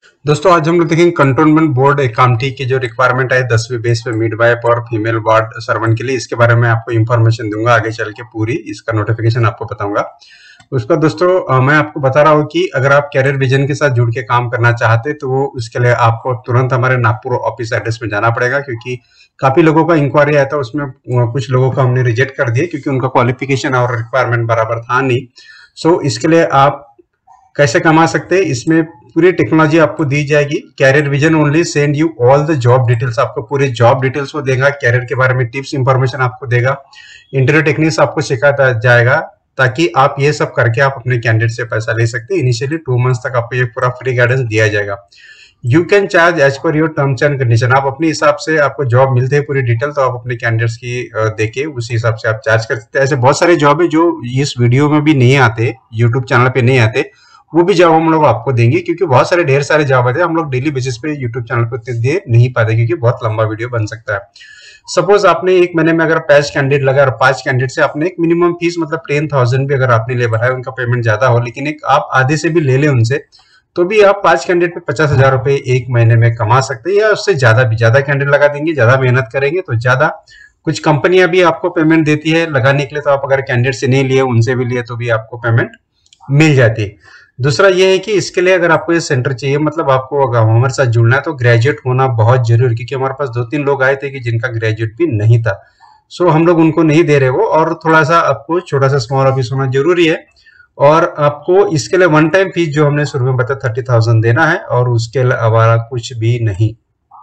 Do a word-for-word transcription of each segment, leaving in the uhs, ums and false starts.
दोस्तों आज हम लोग देखेंगे कंटोनमेंट बोर्ड अकाउंटिंग की जो रिक्वायरमेंट है दसवीं बेस पे मिडवाइफ और फीमेल वार्ड सर्वेंट के लिए, इसके बारे में आपको इन्फॉर्मेशन दूंगा आगे चल के, पूरी इसका नोटिफिकेशन आपको बताऊंगा। उसका दोस्तों अ, मैं आपको बता रहा हूँ कि अगर आप कैरियर विजन के साथ जुड़ के काम करना चाहते तो वो उसके लिए आपको तुरंत हमारे नागपुर ऑफिस एड्रेस में जाना पड़ेगा, क्योंकि काफी लोगों का इंक्वायरी आया था, उसमें अ, कुछ लोगों का हमने रिजेक्ट कर दिया क्योंकि उनका क्वालिफिकेशन और रिक्वायरमेंट बराबर था नहीं। सो इसके लिए आप कैसे कमा सकते हैं, इसमें पूरी टेक्नोलॉजी आपको दी जाएगी। Career vision only send you all the job details, आपको पूरे जॉब डिटेल्स वो देगा, कैरियर के बारे में टिप्स इंफॉर्मेशन आपको देगा, इंटरव्यू टेक्निक्स आपको सिखाया जाएगा, ताकि आप ये सब करके आप अपने कैंडिडेट से पैसा ले सकते हैं। इनिशियली टू मंथ्स तक आपको ये पूरा फ्री गाइडेंस दिया जाएगा। You can charge as per your terms and condition, आप अपने हिसाब से, आपको जॉब मिलते हैं पूरी डिटेल तो आप अपने कैंडिडेट्स की देके उसी हिसाब से आप चार्ज कर सकते हैं। ऐसे बहुत सारे जॉब है जो इस वीडियो में भी नहीं आते, यूट्यूब चैनल पे नहीं आते, वो भी जॉब हम लोग आपको देंगे, क्योंकि बहुत सारे ढेर सारे जॉब आते हैं, हम लोग डेली बेसिस पे यूट्यूब चैनल पे दे नहीं पाते क्योंकि बहुत लंबा वीडियो बन सकता है। सपोज आपने एक महीने में अगर पांच कैंडिडेट लगा और पांच कैंडिडेट से आपने एक मिनिमम फीस मतलब टेन थाउजेंड भी अगर आपने ले बढ़ाया, उनका पेमेंट ज्यादा हो, लेकिन एक आप आधे से भी ले ले उनसे, तो भी आप पांच कैंडिडेट पे पचास हजार रुपए एक महीने में कमा सकते हैं, या उससे ज्यादा भी। ज्यादा कैंडिडेट लगा देंगे, ज्यादा मेहनत करेंगे तो ज्यादा। कुछ कंपनियां भी आपको पेमेंट देती है लगाने के लिए, तो आप अगर कैंडिडेट से नहीं लिए उनसे भी लिए तो भी आपको पेमेंट मिल जाती है। दूसरा ये है कि इसके लिए अगर आपको ये सेंटर चाहिए, मतलब आपको अगर हमारे साथ जुड़ना है तो ग्रेजुएट होना बहुत जरूरी है, क्योंकि हमारे पास दो तीन लोग आए थे कि जिनका ग्रेजुएट भी नहीं था। सो हम लोग उनको नहीं दे रहे वो, और थोड़ा सा आपको छोटा सा स्मॉल ऑफिस होना जरूरी है। और आपको इसके लिए वन टाइम फीस जो हमने शुरू में बताया थर्टी थाउजेंड देना है, और उसके अलावा कुछ भी नहीं।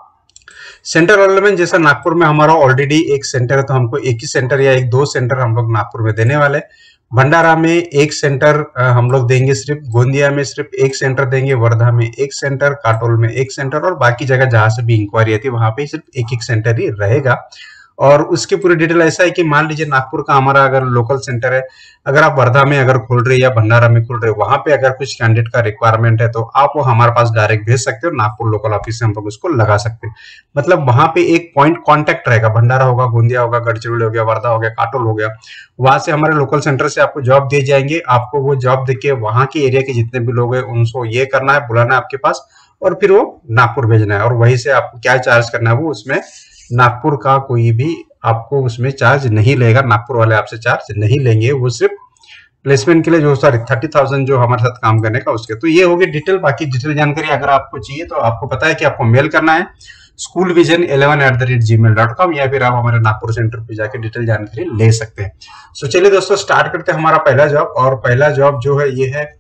सेंटर अवेलेबल जैसा नागपुर में हमारा ऑलरेडी एक सेंटर है, तो हमको एक ही सेंटर या एक दो सेंटर हम लोग नागपुर में देने वाले। भंडारा में एक सेंटर हम लोग देंगे, सिर्फ गोंदिया में सिर्फ एक सेंटर देंगे, वर्धा में एक सेंटर, काटोल में एक सेंटर, और बाकी जगह जहां से भी इंक्वायरी आती है वहां पे सिर्फ एक एक सेंटर ही रहेगा। और उसकी पूरी डिटेल ऐसा है कि मान लीजिए नागपुर का हमारा अगर लोकल सेंटर है, अगर आप वर्धा में अगर खोल रहे या भंडारा में खोल रहे, वहां पे अगर कुछ कैंडिडेट का रिक्वायरमेंट है तो आप वो हमारे पास डायरेक्ट भेज सकते हो, नागपुर लोकल ऑफिस से हम लोग उसको लगा सकते हैं। मतलब वहां पे एक पॉइंट कांटेक्ट रहेगा, भंडारा होगा, गोंदिया होगा, गढ़चिरौली हो गया, वर्धा हो गया, काटोल हो गया, वहां से हमारे लोकल सेंटर से आपको जॉब दिए जाएंगे। आपको वो जॉब देके वहां के एरिया के जितने भी लोग हैं उनको ये करना है, बुलाना है आपके पास, और फिर वो नागपुर भेजना है। और वहीं से आपको क्या चार्ज करना है, वो उसमें नागपुर का कोई भी आपको उसमें चार्ज नहीं लेगा, नागपुर वाले आपसे चार्ज नहीं लेंगे, वो सिर्फ प्लेसमेंट के लिए जो सॉरी थर्टी थाउजेंड जो हमारे साथ काम करने का उसके। तो ये होगी डिटेल। बाकी डिटेल जानकारी अगर आपको चाहिए तो आपको पता है कि आपको मेल करना है school vision eleven at the rate Gmail dot com, या फिर आप हमारे नागपुर सेंटर पे जाके डिटेल जानकारी ले सकते हैं। सो चलिए दोस्तों स्टार्ट करते हैं हमारा पहला जॉब। और पहला जॉब जो है ये है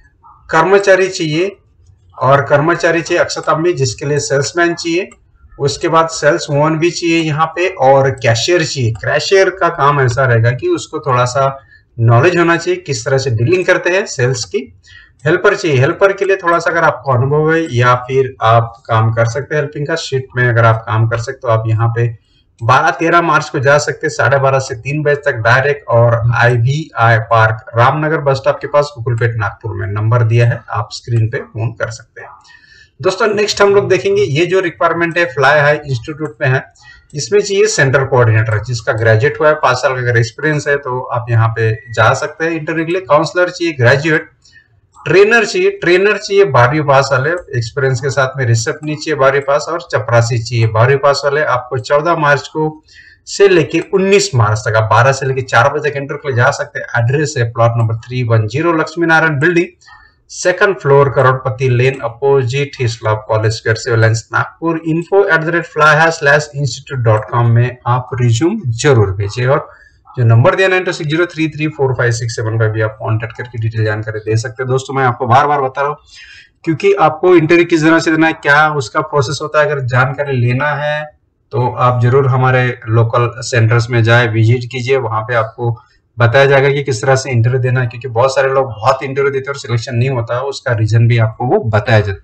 कर्मचारी चाहिए, और कर्मचारी चाहिए अक्षता में, जिसके लिए सेल्समैन चाहिए, उसके बाद सेल्स वोन भी चाहिए यहाँ पे, और कैशियर चाहिए। कैशियर का काम ऐसा रहेगा कि उसको थोड़ा सा नॉलेज होना चाहिए किस तरह से डीलिंग करते हैं सेल्स की। हेल्पर चाहिए, हेल्पर के लिए थोड़ा सा अगर आपको अनुभव है या फिर आप काम कर सकते हैं हेल्पिंग का शीट में, अगर आप काम कर सकते हो आप यहाँ पे बारह तेरह मार्च को जा सकते हैं, साढ़े बारह से तीन बजे तक डायरेक्ट। और I V I park Ramnagar bus stop के पास कुकुलपेट नागपुर में, नंबर दिया है, आप स्क्रीन पे फोन कर सकते हैं। दोस्तों नेक्स्ट हम लोग देखेंगे ये जो रिक्वायरमेंट है फ्लाई हाई इंस्टीट्यूट में है, इसमें चाहिए सेंटर कोऑर्डिनेटर, जिसका ग्रेजुएट हुआ है, पांच साल का अगर एक्सपीरियंस है तो आप यहाँ पे जा सकते हैं इंटरव्यू के लिए। काउंसलर चाहिए ग्रेजुएट, ट्रेनर चाहिए, ट्रेनर चाहिए बारहवीं पास वाले एक्सपीरियंस के साथ में, रिसेप्शनी चाहिए बारहवीं पास, और चपरासी चाहिए बारहवीं पास वाले। आपको चौदह मार्च को से लेके उन्नीस मार्च तक, आप बारह से लेके चार बजे तक इंटरव्यू के लिए जा सकते हैं। एड्रेस है plot number three one zero Lakshmi Narayan building, second floor, Crorepati lane, opposite Hislop college square, civil lines, Nagpur. Info at the rate fly slash institute dot com में आप रिज्यूम जरूर भेजिए, और जो नंबर दिया nine two six zero three three four five six seven पे भी आप कॉन्टेक्ट करके डिटेल जानकारी दे सकते हैं। दोस्तों मैं आपको बार बार बता रहा हूँ, क्योंकि आपको इंटरव्यू किस तरह से देना है, क्या उसका प्रोसेस होता है, अगर जानकारी लेना है तो आप जरूर हमारे लोकल सेंटर्स में जाए, विजिट कीजिए, वहां पे आपको बताया जाएगा कि किस तरह से इंटरव्यू देना है, क्योंकि बहुत सारे लोग बहुत इंटरव्यू देते हैं और सिलेक्शन नहीं होता है, उसका रीजन भी आपको वो बताया जाता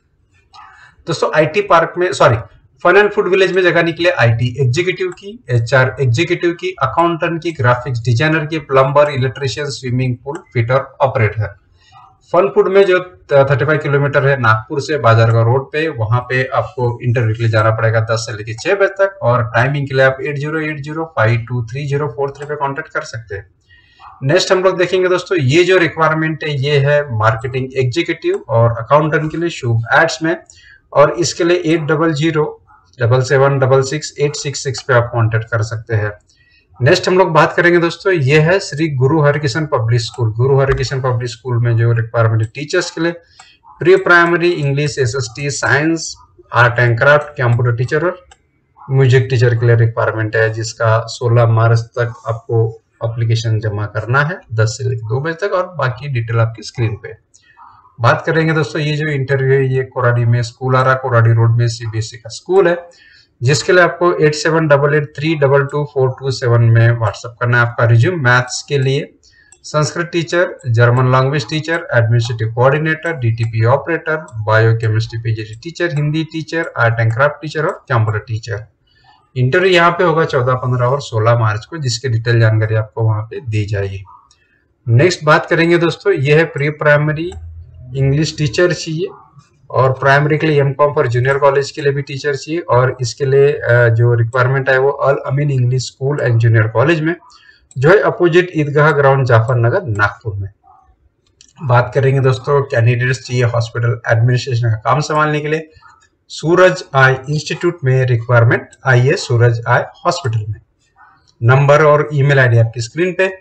है। दोस्तों आईटी पार्क में, sorry fun and food village में जगह निकले आईटी एग्जीक्यूटिव की, एचआर एग्जीक्यूटिव की, अकाउंटेंट की, ग्राफिक्स डिजाइनर की, plumber, electrician, swimming pool fitter, operator. Fun food में जो पैंतीस किलोमीटर है नागपुर से बाजार का रोड पे, वहां पे आपको इंटरव्यू के लिए जाना पड़ेगा दस से लेकर छह बजे तक, और टाइमिंग के लिए आप eight zero eight zero five two three zero four three पे कॉन्टेक्ट कर सकते हैं। नेक्स्ट हम लोग देखेंगे दोस्तों, ये जो रिक्वायरमेंट है ये है मार्केटिंग एग्जीक्यूटिव और अकाउंटेंट के लिए शुभ एड्स में। और इसके लिए eight double zero double seven double six eight six six पे आप कॉन्टेक्ट कर सकते हैं। नेक्स्ट हम लोग बात करेंगे दोस्तों, ये है श्री गुरु हरकिशन पब्लिक स्कूल। गुरु हरकिशन पब्लिक स्कूल में जो रिक्वायरमेंट है टीचर्स के लिए pre primary English, SST, science, art and craft, computer teacher और म्यूजिक टीचर के लिए रिक्वायरमेंट है, जिसका सोलह मार्च तक आपको एप्लीकेशन जमा करना है दस से लेकर दो बजे तक, और बाकी डिटेल आपकी स्क्रीन पे। बात करेंगे दोस्तों, ये जो इंटरव्यू है ये कोराडी में स्कूल आ रहा, कोराडी रोड में सीबीएसई का स्कूल है, जिसके लिए आपको eight seven double eight three double two four two seven में व्हाट्सअप करना है आपका रिज्यूम। मैथ्स के लिए Sanskrit teacher, German language teacher, administrative coordinator, DTP operator, biochemistry PGT teacher, Hindi teacher, art and craft teacher और कंप्यूटर टीचर। इंटरव्यू यहाँ पे होगा चौदह, पंद्रह और सोलह मार्च को, जिसकी डिटेल जानकारी आपको वहां पे दी जाएगी। नेक्स्ट बात करेंगे दोस्तों, ये है प्री प्राइमरी इंग्लिश टीचर चाहिए, और प्राइमरी के लिए M com for junior college के लिए भी टीचर चाहिए, और इसके लिए जो रिक्वायरमेंट है वो Al Amin English school and junior college में, जो है अपोजिट ईदगाह ग्राउंड जाफरनगर नागपुर में। बात करेंगे दोस्तों, कैंडिडेट्स चाहिए हॉस्पिटल एडमिनिस्ट्रेशन का काम संभालने के लिए, सूरज आई इंस्टीट्यूट में रिक्वायरमेंट आई है, सूरज आई हॉस्पिटल में। नंबर और ईमेल आईडी आपकी स्क्रीन पे।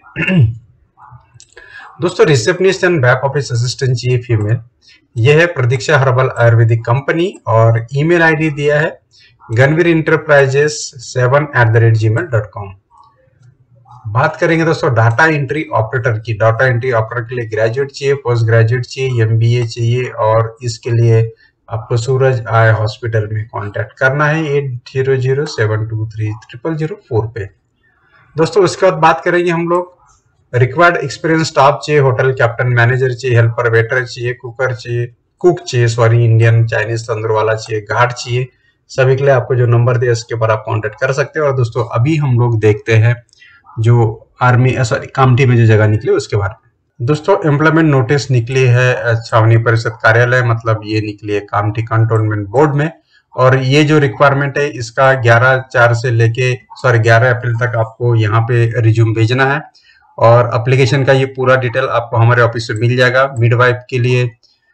दोस्तों receptionist and back office assistant चाहिए फीमेल, यह है प्रतीक्षा हर्बल आयुर्वेदिक कंपनी, और ईमेल आईडी दिया है Ganvir enterprises seven at the rate Gmail dot com. बात करेंगे दोस्तों डाटा एंट्री ऑपरेटर की। डाटा एंट्री ऑपरेटर के लिए ग्रेजुएट चाहिए, पोस्ट ग्रेजुएट चाहिए, एमबीए चाहिए, और इसके लिए आपको सूरज आई हॉस्पिटल में कांटेक्ट करना है eight zero zero seven two three triple zero four पे। दोस्तों उसके बाद बात करेंगे हम लोग रिक्वायर्ड एक्सपीरियंस स्टाफ चाहिए, होटल कैप्टन, मैनेजर चाहिए, हेल्पर, वेटर चाहिए, कुकर चाहिए, कुक चाहिए सॉरी, इंडियन, चाइनीज, तंदूर वाला चाहिए, गार्ड चाहिए। सभी के लिए आपको जो नंबर दिया उसके ऊपर आप कांटेक्ट कर सकते हैं। और दोस्तों अभी हम लोग देखते हैं जो आर्मी सॉरी कामठी में जो जगह निकली उसके बारे में। दोस्तों एम्प्लॉयमेंट नोटिस निकली है छावनी परिषद कार्यालय, मतलब ये निकली है कामठी कंटोनमेंट बोर्ड में, और ये जो रिक्वायरमेंट है इसका ग्यारह चार से लेके सॉरी ग्यारह अप्रैल तक आपको यहाँ पे रिज्यूम भेजना है, और एप्लीकेशन का ये पूरा डिटेल आपको हमारे ऑफिस में मिल जाएगा। मिडवाइफ के लिए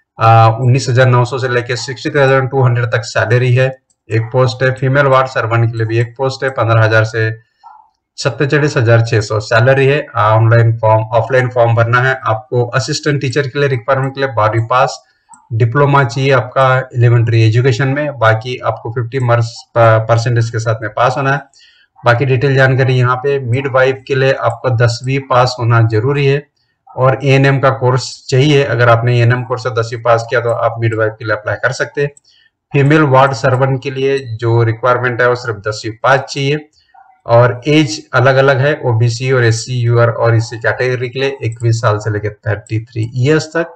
उन्नीस हजार नौ सौ से लेके सिक्सटी थाउजेंड टू हंड्रेड तक सैलरी है, एक पोस्ट है। फीमेल वार्ड सर्वेंट के लिए भी एक पोस्ट है, पंद्रह हजार से सत्ताचालीस हजार छह सौ सैलरी है। ऑनलाइन फॉर्म ऑफलाइन फॉर्म भरना है आपको। असिस्टेंट टीचर के लिए रिक्वायरमेंट के लिए बारहवीं पास, डिप्लोमा चाहिए आपका एलिमेंट्री एजुकेशन में, बाकी आपको फिफ्टी मार्क्स परसेंटेज के साथ में पास होना है। बाकी डिटेल जानकारी यहाँ पे। मिड वाइफ के लिए आपका दसवीं पास होना जरूरी है, और एएनएम का कोर्स चाहिए। अगर आपने एएनएम कोर्स से दसवीं पास किया तो आप मिड वाइफ के लिए अप्लाई कर सकते हैं। फीमेल वार्ड सर्वेंट के लिए जो रिक्वायरमेंट है वो सिर्फ दसवीं पास चाहिए, और एज अलग अलग है, ओबीसी और एससी यूआर और इसी कैटेगरी के लिए इक्कीस साल से लेकर तैंतीस ईयर्स तक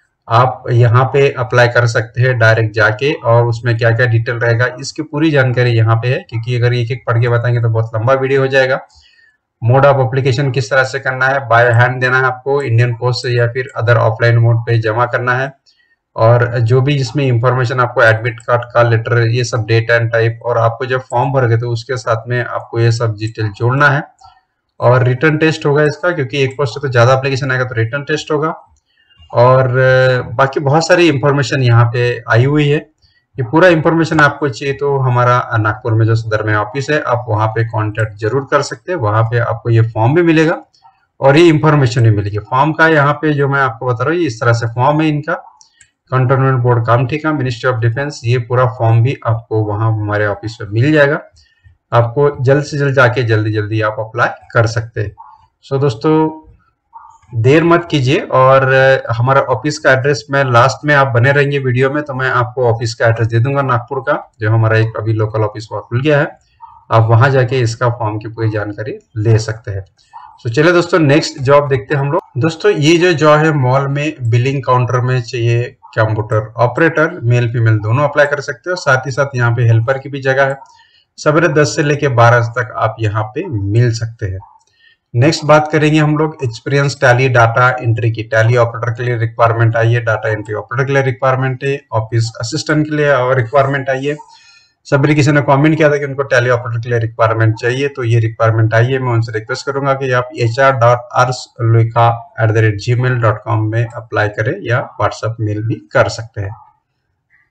आप यहाँ पे अप्लाई कर सकते हैं डायरेक्ट जाके। और उसमें क्या क्या डिटेल रहेगा इसकी पूरी जानकारी यहाँ पे है, क्योंकि अगर एक एक पढ़ के बताएंगे तो बहुत लंबा वीडियो हो जाएगा। मोड ऑफ एप्लीकेशन किस तरह से करना है, बाय हैंड देना है आपको इंडियन पोस्ट से, या फिर अदर ऑफलाइन मोड पे जमा करना है, और जो भी जिसमें इंफॉर्मेशन आपको एडमिट कार्ड का लेटर, ये सब डेट एंड टाइप, और आपको जब फॉर्म भरोगे तो उसके साथ में आपको ये सब डिटेल जोड़ना है। और रिटर्न टेस्ट होगा इसका, क्योंकि एक पोस्ट तो ज्यादा एप्लीकेशन आएगा तो रिटर्न टेस्ट होगा। और बाकी बहुत सारी इंफॉर्मेशन यहाँ पे आई हुई है। ये पूरा इंफॉर्मेशन आपको चाहिए तो हमारा नागपुर में जो सदर में ऑफिस है आप वहाँ पे कांटेक्ट जरूर कर सकते हैं। वहाँ पे आपको ये फॉर्म भी मिलेगा और ये इंफॉर्मेशन भी मिलेगी। फॉर्म का यहाँ पे जो मैं आपको बता रहा हूँ इस तरह से फॉर्म है इनका, कंटोनमेंट बोर्ड कामठी का, मिनिस्ट्री ऑफ डिफेंस। ये पूरा फॉर्म भी आपको वहाँ हमारे ऑफिस में मिल जाएगा। आपको जल्द से जल्द जाके जल्दी जल्दी आप अप्लाई कर सकते हैं। सो दोस्तों देर मत कीजिए, और हमारा ऑफिस का एड्रेस मैं लास्ट में, आप बने रहेंगे वीडियो में तो मैं आपको ऑफिस का एड्रेस दे दूंगा नागपुर का, जो हमारा एक अभी लोकल ऑफिस वहाँ खुल गया है। आप वहां जाके इसका फॉर्म की पूरी जानकारी ले सकते हैं। तो चलिए दोस्तों नेक्स्ट जॉब देखते हैं हम लोग। दोस्तों ये जो जॉब है मॉल में बिलिंग काउंटर में चाहिए कंप्यूटर ऑपरेटर, मेल फीमेल दोनों अप्लाई कर सकते हो। साथ ही साथ यहाँ पे हेल्पर की भी जगह है। सवेरे दस से लेके बारह तक आप यहाँ पे मिल सकते हैं। नेक्स्ट बात करेंगे हम लोग एक्सपीरियंस टैली डाटा एंट्री की। टैली ऑपरेटर के लिए रिक्वायरमेंट आई है, डाटा एंट्री ऑपरेटर के लिए रिक्वायरमेंट है, ऑफिस असिस्टेंट के लिए और रिक्वायरमेंट आई है। सभी किसी ने कमेंट किया था कि उनको टैली ऑपरेटर के लिए रिक्वायरमेंट चाहिए, तो ये रिक्वायरमेंट आई है। मैं उनसे रिक्वेस्ट करूंगा कि आप एच आर डॉट आर्स लुइका at the rate Gmail dot com में अप्लाई करें या व्हाट्सएप मेल भी कर सकते हैं।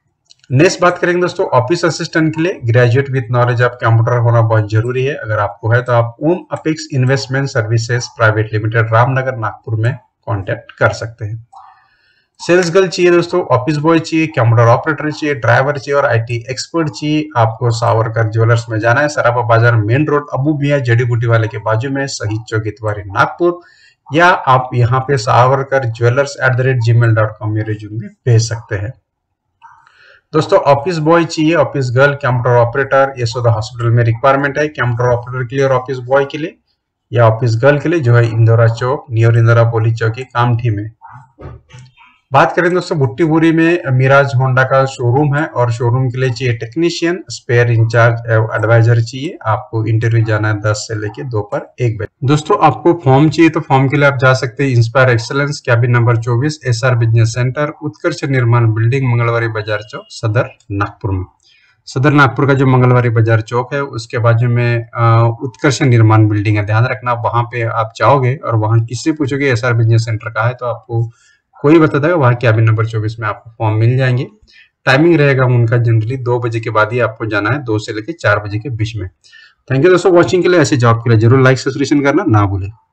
नेक्स्ट बात करेंगे दोस्तों ऑफिस असिस्टेंट के लिए graduate with knowledge of computer होना बहुत जरूरी है। अगर आपको है तो आप Om apex investment services private limited Ramnagar Nagpur में कांटेक्ट कर सकते हैं। सेल्स गर्ल चाहिए दोस्तों, ऑफिस बॉय चाहिए, कंप्यूटर ऑपरेटर चाहिए, ड्राइवर चाहिए और आईटी एक्सपर्ट चाहिए। आपको सावरकर ज्वेलर्स में जाना है, सराफा बाजार मेन रोड अबू मियां जड़ी बूटी वाले के बाजू में, शहीद चौक इतवारी नागपुर, या आप यहाँ पे Savarkar jewellers at the rate Gmail dot com में रिज्यूम भी भेज सकते हैं। दोस्तों ऑफिस बॉय चाहिए, office girl, computer operator, Yashoda hospital में रिक्वायरमेंट है कंप्यूटर ऑपरेटर के लिए और ऑफिस बॉय के लिए या ऑफिस गर्ल के लिए, जो है इंदौरा चौक नियर इंदौरा पुलिस चौकी कामठी में। बात करें दोस्तों भुट्टीबुरी में मिराज होंडा का शोरूम है और शोरूम के लिए चाहिए टेक्नीशियन, स्पेयर इंचार्ज एडवाइजर चाहिए। आपको इंटरव्यू जाना है दस से लेके दोपहर एक बजे। दोस्तों आपको फॉर्म चाहिए तो फॉर्म के लिए आप जा सकते हैं इंस्पायर एक्सेलेंस कैबिन नंबर चौबीस SR business centre Utkarsh Nirman building Mangalwari बाजार चौक सदर नागपुर में। सदर नागपुर का जो मंगलवारी बाजार चौक है उसके बाजू में उत्कर्ष निर्माण बिल्डिंग है, ध्यान रखना वहां पे आप जाओगे और वहां किससे पूछोगे एसआर बिजनेस सेंटर का है तो आपको कोई बता देगा, वहां कैबिन नंबर चौबीस में आपको फॉर्म मिल जाएंगे। टाइमिंग रहेगा उनका जनरली दो बजे के बाद ही आपको जाना है, दो से लेकर चार बजे के बीच में। थैंक यू दोस्तों वॉचिंग के लिए। ऐसे जॉब के लिए जरूर लाइक सब्सक्रिप्शन करना ना भूलें।